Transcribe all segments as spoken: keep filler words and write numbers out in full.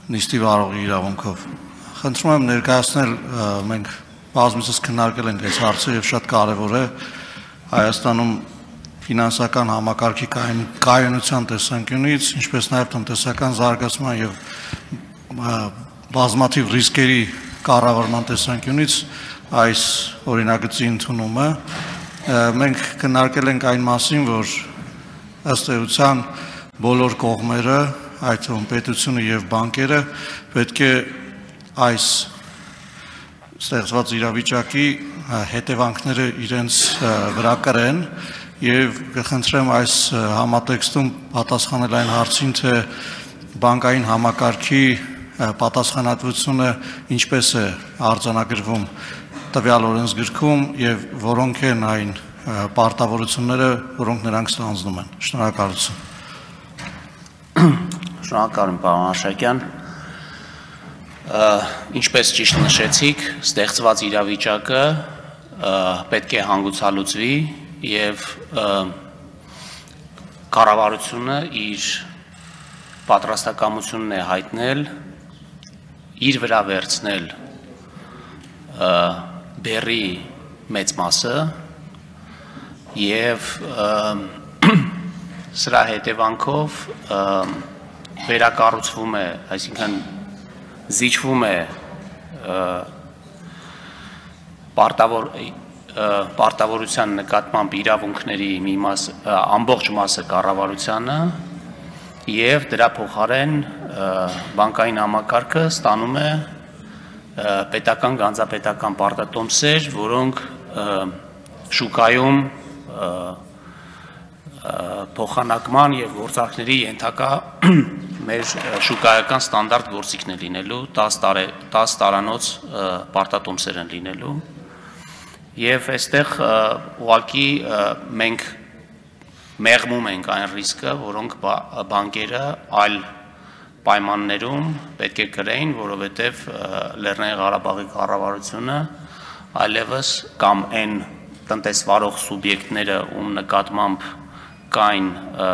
նիստի վարողի իրավունքով։ Խնդրում եմ ներկայացնել, մենք բազմիցս քննարկել ենք այս հարցը եւ շատ կարեւոր է Հայաստանում ֆինանսական համակարգի կայունության տեսանկյունից, ինչպես նաեւ տնտեսական զարգացման եւ բազմաթիվ ռիսկերի կառավարման տեսանկյունից այս օրինագծի ընդունումը մենք քննարկել ենք այն մասին, որ ըստ էության բոլոր կողմերը, այդ թվում պետությունը եւ բանկերը պետք է այս ստեղծված իրավիճակի հետևանքները իրենց վրա կրեն եւ կխնդրեմ այս համատեքստում պատասխանել այն հարցին, թե բանկային համակարգի պատասխանատվությունը ինչպես է արձանագրվում տվյալ օրենսգրքում եւ որոնք են այն պարտավորությունները, որոնք նրանք ստանձնում են։ Շնորհակալություն։ Շնորհակալ եմ, պարոն Աշակյան։ Ինչպես ճիշտ նշեցիք, ստեղծված իրավիճակը պետք է հանգուցալուծվի եւ կառավարությունը իր պատրաստակամությունն է հայտնել իր վրա վերցնել բեռի մեծ մասը եւ սրա հետևանքով վերակառուցվում է, այսինքն զիջվում է պարտավոր պարտավորության նկատմամբ իրավունքների մի մաս ամբողջ մասը կառավարությանը եւ դրա փոխարեն բանկային համակարգը ստանում է պետական գանձապետական պարտատոմսեր, որոնք շուկայում փոխանակման եւ գործարքների ենթակա մեր շուկայական ստանդարտ գործիքն է լինելու, տասը տարանոց պարտատոմսեր են լինելու եւ այստեղ ուղղակի մենք մեղմում ենք այն ռիսկը, որոնք բանկերը այլ պայմաններում պետք է կրեին, որովհետև Լեռնային Ղարաբաղի կառավարությունը այլևս կամ այն տնտեսվարող սուբյեկտները, ում նկատմամբ կային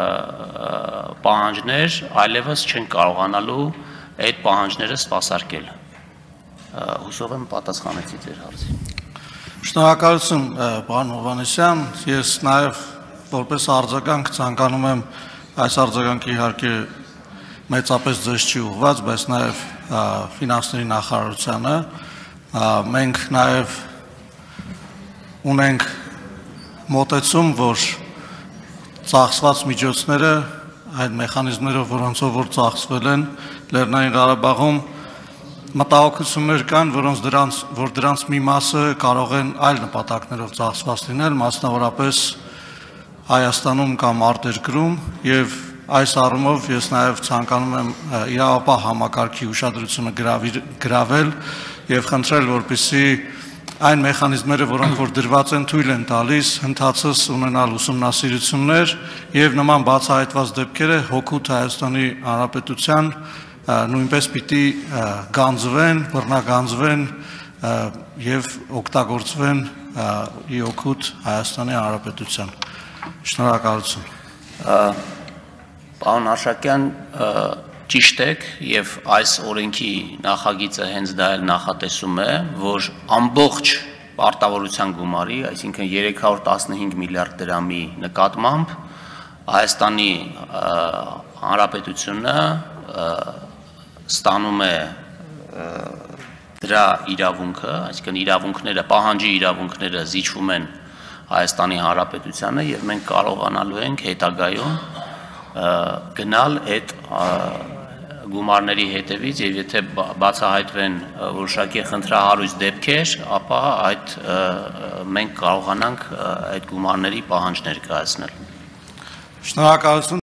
պահանջներ, այլևս չեն կարողանալու այդ պահանջները սպասարկել։ Հուսով եմ պատասխանեցի ձեր հարցին։ Շնորհակալություն, պարոն Հովհաննիսյան, ես նաև որպես արձագանք ցանկանում եմ այս արձագանքը իհարկե մեծապես ձեզ չի ուղղված, բայց նաև ֆինանսների նախարարությանը մենք նաև ունենք մոտեցում, որ ծախսված միջոցները այդ մեխանիզմներով, որոնցով որ ծախսվել են Լեռնային Ղարաբաղում մտահոգություններ կան, որոնց դրանց որ դրանց մի մասը կարող են այլ նպատակներով ծախսված լինել, մասնավորապես Հայաստանում կամ արտերկրում եւ այս առումով ես նաև ցանկանում եմ իրավապահ համակարգի ուշադրությունը գրավել եւ խնդրել, որպեսզի այն մեխանիզմները, որոնք որ դրված են, թույլ են տալիս հնդածս ունենալ ուսումնասիրություններ եւ նման բացահայտված դեպքերը հօգուտ Հայաստանի Հանրապետության նույնպես պիտի գանձվեն, բռնագանձվեն եւ օգտագործվեն ի օգուտ Հայաստանի Հանրապետության։ Շնորհակալություն։ Պարոն Աշակյան, ճիշտ եք եւ այս օրենքի նախագիծը հենց դա էլ նախատեսում է, որ ամբողջ պարտավորության գումարի, այսինքն երեք հարյուր տասնհինգ միլիարդ դրամի նկատմամբ Հայաստանի Հանրապետությունը ստանում է դրա իրավունքը, այսինքն իրավունքները, պահանջի իրավունքները զիջվում են Հայաստանի Հանրապետությանը եւ մենք կարողանալու ենք հետագայում գնալ այդ գումարների հետևից եւ եթե բացահայտվեն որոշակի խնդրահարույց դեպքեր, ապա այդ մենք կարողանանք այդ գումարների պահանջներ կայացնել։ Շնորհակալություն։